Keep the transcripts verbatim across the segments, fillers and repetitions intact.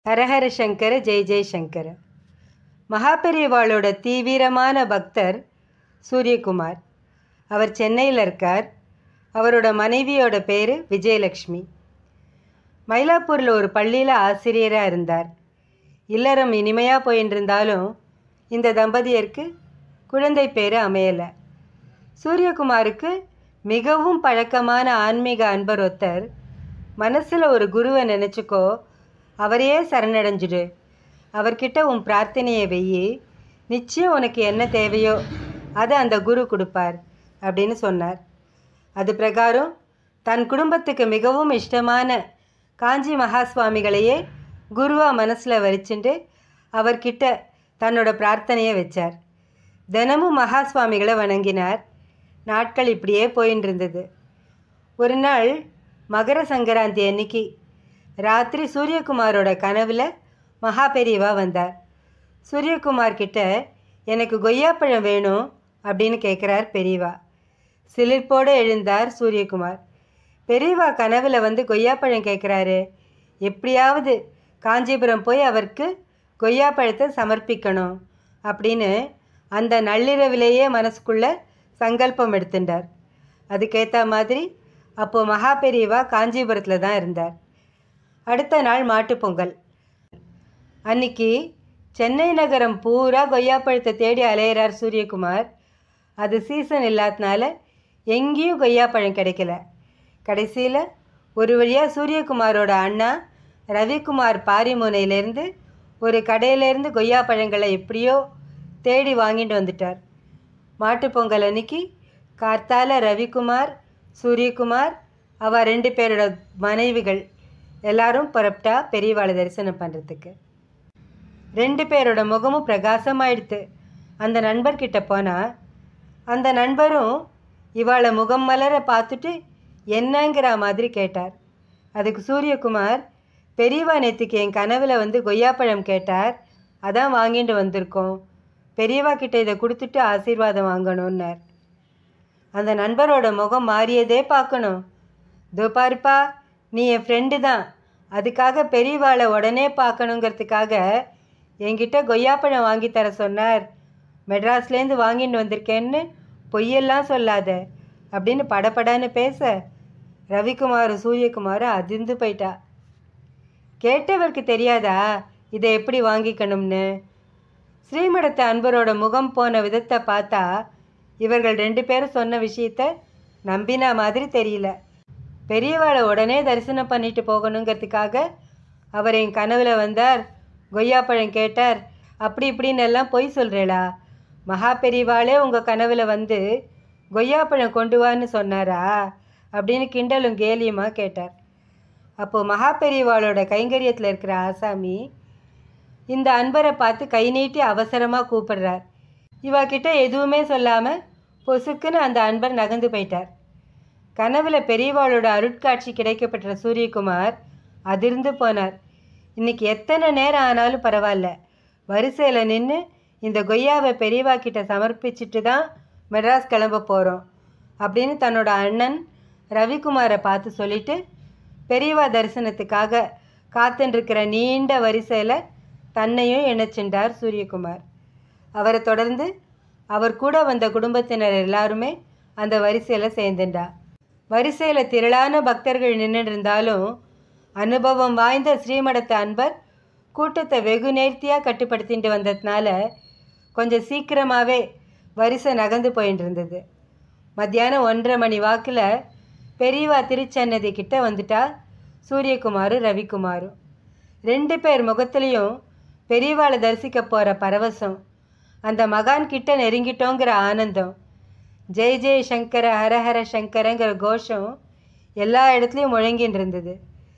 ஹரஹர சங்கர ஜெய் ஜெய் சங்கர. மகாபெரிவாளோட தீவிரமான பக்தர் சூரியகுமார். அவர் சென்னையில் இருக்கார். அவரோட மனைவியோட பேர் விஜயலக்ஷ்மி. மயிலாப்பூரில் ஒரு பள்ளியில் ஆசிரியராக இருந்தார். இல்லறம் இனிமையாக போயின்னு இருந்தாலும் இந்த தம்பதியருக்கு குழந்தை பேர் அமையலை. சூரியகுமாருக்கு மிகவும் பழக்கமான ஆன்மீக அன்பர் ஒருத்தர், மனசில் ஒரு குருவை நினச்சிக்கோ, அவரையே சரணடைஞ்சிடு, அவர்கிட்ட உன் பிரார்த்தனையை வெயி, நிச்சயம் உனக்கு என்ன தேவையோ அதை அந்த குரு கொடுப்பார் அப்படின்னு சொன்னார். அது பிரகாரம் தன் குடும்பத்துக்கு மிகவும் இஷ்டமான காஞ்சி மகா சுவாமிகளையே குருவாக மனசில் வரிச்சுட்டு அவர்கிட்ட தன்னோட பிரார்த்தனையை வச்சார். தினமும் மகா சுவாமிகளை வணங்கினார். நாட்கள் இப்படியே போயின்னு இருந்தது. ஒரு நாள் மகர சங்கராந்தி அன்னைக்கு ராத்திரி சூரியகுமாரோட கனவில் மகா பெரியவா வந்தார். சூரியகுமார் கிட்ட எனக்கு கொய்யாப்பழம் வேணும் அப்படின்னு கேட்குறார் பெரியவா. சிலிர்ப்போடு எழுந்தார் சூரியகுமார். பெரியவா கனவில் வந்து கொய்யாப்பழம் கேட்குறாரு, எப்படியாவது காஞ்சிபுரம் போய் அவருக்கு கொய்யாப்பழத்தை சமர்ப்பிக்கணும் அப்படின்னு அந்த நள்ளிரவிலேயே மனசுக்குள்ளே சங்கல்பம் எடுத்துட்டார். அதுக்கேற்ற மாதிரி அப்போது மகா பெரியவா காஞ்சிபுரத்தில் தான் இருந்தார். அடுத்த நாள் மாட்டுப்பொங்கல் அன்னைக்கு சென்னை நகரம் பூரா கொய்யாப்பழத்தை தேடி அலையிறார் சூரியகுமார். அது சீசன் இல்லாதனால எங்கேயும் கொய்யாப்பழம் கிடைக்கல. கடைசியில் ஒரு வழியாக சூரியகுமாரோட அண்ணா ரவிக்குமார் பாரிமுனையிலேருந்து ஒரு கடையிலேருந்து கொய்யாப்பழங்களை எப்படியோ தேடி வாங்கிட்டு வந்துட்டார். மாட்டுப்பொங்கல் அன்னைக்கு கார்த்தால ரவிக்குமார், சூரியகுமார், அவ ரெண்டு பேரோட மனைவிகள் எல்லாரும் புறப்பட்டா பெரியவாளை தரிசனம் பண்ணுறதுக்கு. ரெண்டு பேரோட முகமும் பிரகாசமாயிடுத்து. அந்த நண்பர்கிட்ட போனால் அந்த நண்பரும் இவாளை முகம் மலர பார்த்துட்டு என்னங்கிற மாதிரி கேட்டார். அதுக்கு சூரியகுமார், பெரியவா நேற்றுக்கு என் கனவில் வந்து கொய்யாப்பழம் கேட்டார், அதான் வாங்கிட்டு வந்திருக்கோம், பெரியவா கிட்ட இதை கொடுத்துட்டு ஆசீர்வாதம் வாங்கணுன்னார். அந்த நண்பரோட முகம் மாறியதே பார்க்கணும். தோ பாருப்பா, நீ என் ஃப்ரெண்டு தான், அதுக்காக பெரியவாளை உடனே பார்க்கணுங்கிறதுக்காக என்கிட்ட கொய்யாப்பழம் வாங்கி தர சொன்னார், மெட்ராஸ்லேருந்து வாங்கிட்டு வந்திருக்கேன்னு பொய்யெல்லாம் சொல்லாத அப்படின்னு படப்படான்னு பேச ரவிக்குமாரும் சூரியகுமாரும் அதிர்ந்து போயிட்டா. கேட்டவருக்கு தெரியாதா இதை எப்படி வாங்கிக்கணும்னு? ஸ்ரீமடத்து அன்பரோட முகம் போன விதத்தை பார்த்தா இவர்கள் ரெண்டு பேரும் சொன்ன விஷயத்த நம்பினா மாதிரி தெரியல. பெரியவாளை உடனே தரிசனம் பண்ணிட்டு போகணுங்கிறதுக்காக அவர் என் கனவில் வந்தார், கொய்யாப்பழம் கேட்டார், அப்படி இப்படின்னு எல்லாம் பொய் சொல்கிறேளா? மகா பெரியவாளே உங்கள் கனவில் வந்து கொய்யாப்பழம் கொண்டு வான்னு சொன்னாரா அப்படின்னு கிண்டலும் கேலியுமாக கேட்டார். அப்போது மகா பெரியவாளோட கைங்கரியத்தில் இருக்கிற ஆசாமி இந்த அன்பரை பார்த்து கை நீட்டி அவசரமாக கூப்பிடுறார். இவாக்கிட்ட எதுவுமே சொல்லாமல் பொசுக்குன்னு அந்த அன்பர் நகர்ந்து போயிட்டார். கனவில் பெரியவாளோட அருட்காட்சி கிடைக்கப்பட்ட சூரியகுமார் அதிர்ந்து போனார். இன்றைக்கி எத்தனை நேரம் ஆனாலும் பரவாயில்ல, வரிசையில் நின்று இந்த கொய்யாவை பெரியவா கிட்ட சமர்ப்பிச்சுட்டு தான் மெட்ராஸ் கிளம்ப போகிறோம் அப்படின்னு தன்னோட அண்ணன் ரவிக்குமாரை பார்த்து சொல்லிவிட்டு பெரியவா தரிசனத்துக்காக காத்துருக்கிற நீண்ட வரிசையில் தன்னையும் இணைச்சின்றார் சூரியகுமார். அவரை தொடர்ந்து அவர் கூட வந்த குடும்பத்தினர் எல்லாருமே அந்த வரிசையில் சேர்ந்துட்டா. வரிசையில் திரளான பக்தர்கள் நின்று இருந்தாலும் அனுபவம் வாய்ந்த ஸ்ரீமடத்து அன்பர் கூட்டத்தை வெகு நேர்த்தியாக கட்டுப்படுத்திட்டு வந்ததுனால கொஞ்சம் சீக்கிரமாகவே வரிசை நகர்ந்து போயின்னு இருந்தது. மத்தியானம் ஒன்றரை மணி வாக்கில் பெரியவா திருச்சன்னதி கிட்ட வந்துட்டா சூரியகுமாரும் ரவிக்குமாரும். ரெண்டு பேர் முகத்துலேயும் பெரியவாளை தரிசிக்க போகிற பரவசம், அந்த மகான் கிட்ட நெருங்கிட்டோங்கிற ஆனந்தம், ஜெய் ஜெய் சங்கர ஹரஹர சங்கரங்கிற கோஷம் எல்லா இடத்துலையும் முழங்கின்னு இருந்தது.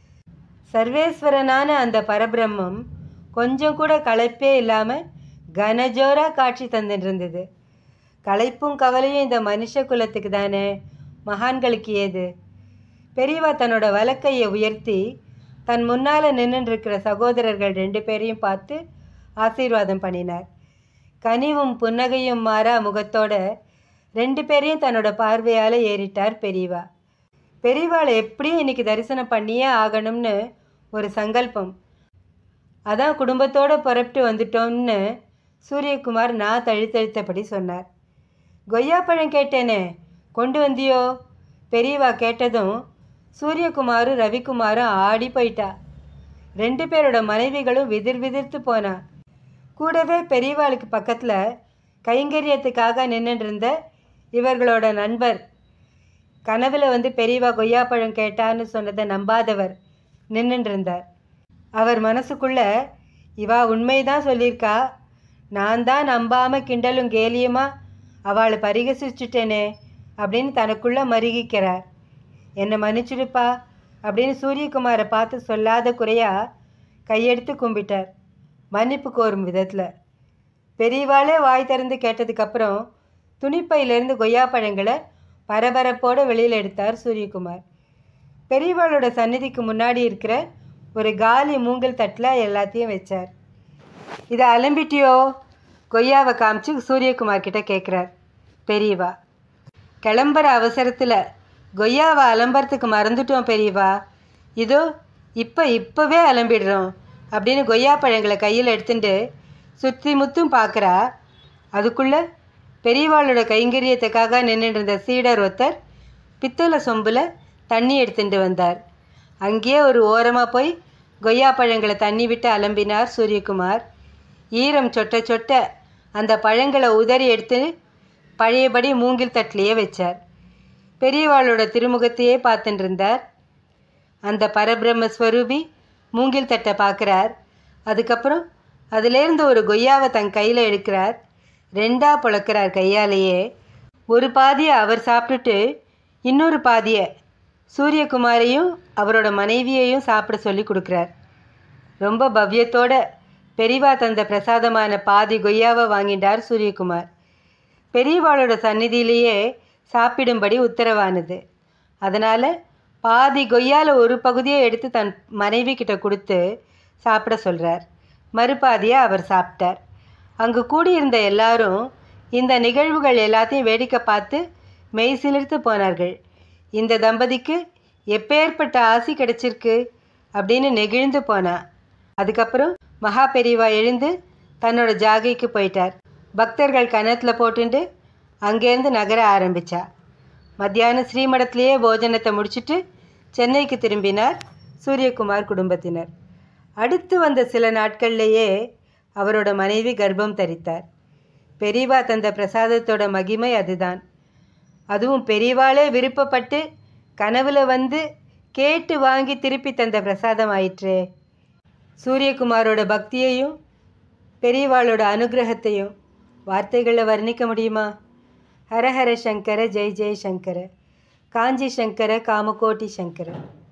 சர்வேஸ்வரனான அந்த பரபிரம்மம் கொஞ்சம் கூட களைப்பே இல்லாமல் கனஜோராக காட்சி தந்துட்டு இருந்தது. களைப்பும் கவலையும் இந்த மனுஷ குலத்துக்கு தானே, மகான்களுக்கு ஏது? பெரியவா தன்னோட வலக்கையை உயர்த்தி தன் முன்னால் நின்றுருக்கிற சகோதரர்கள் ரெண்டு பேரையும் பார்த்து ஆசீர்வாதம் பண்ணினார். கனிவும் புன்னகையும் மாறா முகத்தோட ரெண்டு பேரையும் தன்னோட பார்வையால் ஏறிட்டார் பெரியவா. பெரியவாளை எப்படியும் இன்றைக்கி தரிசனம் பண்ணியே ஆகணும்னு ஒரு சங்கல்பம். அதான் குடும்பத்தோடு புறப்பட்டு வந்துட்டோம்னு சூரியகுமார் நான் தழுத்தழுத்தபடி சொன்னார். கொய்யாப்பழம் கேட்டேனே, கொண்டு வந்தியோ? பெரியவா கேட்டதும் சூரியகுமாரும் ரவிக்குமாரும் ஆடி போயிட்டா. ரெண்டு பேரோட மனைவிகளும் விதிர் விதிர்த்து போனா. கூடவே பெரியவாளுக்கு பக்கத்தில் கைங்கரியத்துக்காக நின்றுட்டு இருந்த இவர்களோட நண்பர், கனவில் வந்து பெரியவா கொய்யாப்பழம் கேட்டான்னு சொன்னதை நம்பாதவர் நின்றுட்டு இருந்தார். அவர் மனசுக்குள்ள, இவா உண்மைதான் சொல்லியிருக்கா, நான் தான் நம்பாமல் கிண்டலும் கேலியுமா அவளை பரிகசிச்சுட்டேனே அப்படின்னு தனக்குள்ளே மருகிக்கிறார். என்னை மன்னிச்சுடுப்பா அப்படின்னு சூரியகுமாரை பார்த்து சொல்லாத குறையா கையெடுத்து கும்பிட்டார், மன்னிப்பு கோரும் விதத்தில். பெரியவாளே வாய் திறந்து கேட்டதுக்கப்புறம் துணிப்பையிலேருந்து கொய்யாப்பழங்களை பரபரப்போடு வெளியில் எடுத்தார் சூரியகுமார். பெரியவாளோட சந்நிதிக்கு முன்னாடி இருக்கிற ஒரு காலி மூங்கல் தட்டில் எல்லாத்தையும் வச்சார். இதை அலம்பிட்டியோ? கொய்யாவை காமிச்சு சூரியகுமார் கிட்ட கேட்குறார் பெரியவா. கிளம்புற அவசரத்தில் கொய்யாவை அலம்புறதுக்கு மறந்துட்டோம் பெரியவா, இதோ இப்போ இப்போவே அலம்பிடுறோம் அப்படின்னு கொய்யா பழங்களை கையில் எடுத்துட்டு சுற்றி முத்தும் பார்க்குறா. அதுக்குள்ளே பெரியவாளோட கைங்கரியத்துக்காக நின்றுட்டு இருந்த சீடர் ஒருத்தர் பித்தளை சொம்பில் தண்ணி எடுத்துட்டு வந்தார். அங்கேயே ஒரு ஓரமாக போய் கொய்யா பழங்களை தண்ணி விட்டு அலம்பினார் சூரியகுமார். ஈரம் சொட்ட சொட்ட அந்த பழங்களை உதறி எடுத்து பழையபடி மூங்கில் தட்டிலேயே வச்சார். பெரியவாளோட திருமுகத்தையே பார்த்துட்டு இருந்தார். அந்த பரபிரம்மஸ்வரூபி மூங்கில் தட்டை பார்க்குறார். அதுக்கப்புறம் அதிலேருந்து ஒரு கொய்யாவை தன் கையில் எடுக்கிறார். ரெண்டாக புழக்கிறார் கையாலேயே. ஒரு பாதியை அவர் சாப்பிட்டுட்டு இன்னொரு பாதியை சூரியகுமாரையும் அவரோட மனைவியையும் சாப்பிட சொல்லி கொடுக்குறார். ரொம்ப பவ்யத்தோட பெரியவா தந்த பிரசாதமான பாதி கொய்யாவை வாங்கிட்டார் சூரியகுமார். பெரியவாளோட சந்நிதியிலேயே சாப்பிடும்படி உத்தரவானது. அதனால் பாதி கொய்யாவில் ஒரு பகுதியை எடுத்து தன் மனைவி கிட்ட கொடுத்து சாப்பிட சொல்கிறார். மறுபாதியை அவர் சாப்பிட்டார். அங்கு கூடியிருந்த எல்லாரும் இந்த நிகழ்வுகள் எல்லாத்தையும் வேடிக்கை பார்த்து மெய் சிலிர்த்து போனார்கள். இந்த தம்பதிக்கு எப்பேற்பட்ட ஆசி கிடைச்சிருக்கு அப்படின்னு நெகிழ்ந்து போனா. அதுக்கப்புறம் மகா பெரியவா எழுந்து தன்னோட ஜாகைக்கு போயிட்டார். பக்தர்கள் கன்னத்தில் போட்டுண்டு அங்கேருந்து நகர ஆரம்பித்தா. மத்தியானம் ஸ்ரீமடத்திலேயே போஜனத்தை முடிச்சுட்டு சென்னைக்கு திரும்பினார் சூரியகுமார் குடும்பத்தினர். அடுத்து வந்த சில நாட்கள்லேயே அவரோட மனைவி கர்ப்பம் தரித்தார். பெரியவா தந்த பிரசாதத்தோட மகிமை அதுதான். அதுவும் பெரியவாளே விருப்பப்பட்டு கனவுல வந்து கேட்டு வாங்கி திருப்பி தந்த பிரசாதம் ஆயிற்றே. சூரியகுமாரோட பக்தியையும் பெரியவாளோட அனுகிரகத்தையும் வார்த்தைகளில் வர்ணிக்க முடியுமா? ஹரஹர சங்கர ஜெய் ஜெய் சங்கர, காஞ்சி சங்கர, காமகோட்டி சங்கர.